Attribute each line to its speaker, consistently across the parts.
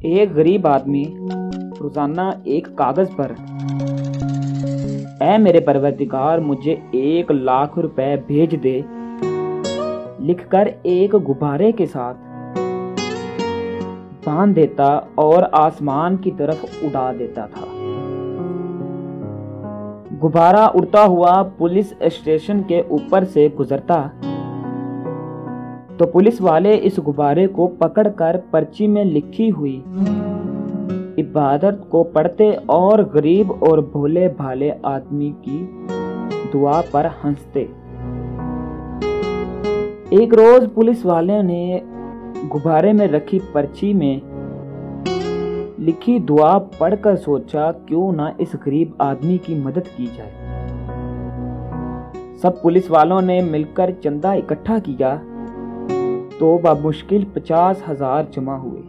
Speaker 1: एक गरीब आदमी रोजाना एक कागज पर ऐ मेरे परवरदिगार मुझे 1 लाख रुपए भेज दे लिखकर एक गुब्बारे के साथ बांध देता और आसमान की तरफ उड़ा देता था। गुब्बारा उड़ता हुआ पुलिस स्टेशन के ऊपर से गुजरता तो पुलिस वाले इस गुब्बारे को पकड़कर पर्ची में लिखी हुई इबादत को पढ़ते और गरीब और भोले भाले आदमी की दुआ पर हंसते। एक रोज पुलिस वाले ने गुब्बारे में रखी पर्ची में लिखी दुआ पढ़कर सोचा क्यों ना इस गरीब आदमी की मदद की जाए। सब पुलिस वालों ने मिलकर चंदा इकट्ठा किया तो बामुश्किल 50,000 जमा हुए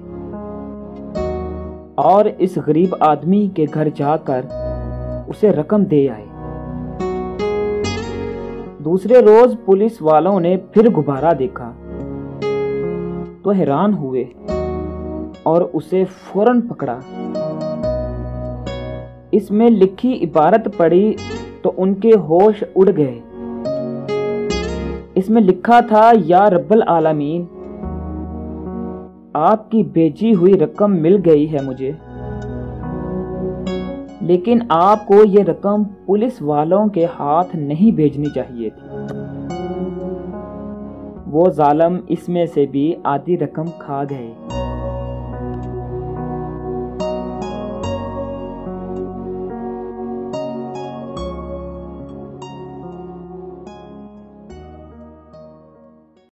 Speaker 1: और इस गरीब आदमी के घर जाकर उसे रकम दे आए। दूसरे रोज पुलिस वालों ने फिर गुब्बारा देखा तो हैरान हुए और उसे फौरन पकड़ा। इसमें लिखी इबारत पढ़ी तो उनके होश उड़ गए। इसमें लिखा था, या रब्बल आलमीन, आपकी भेजी हुई रकम मिल गई है मुझे, लेकिन आपको ये रकम पुलिस वालों के हाथ नहीं भेजनी चाहिए थी। वो जालिम इसमें से भी आधी रकम खा गए।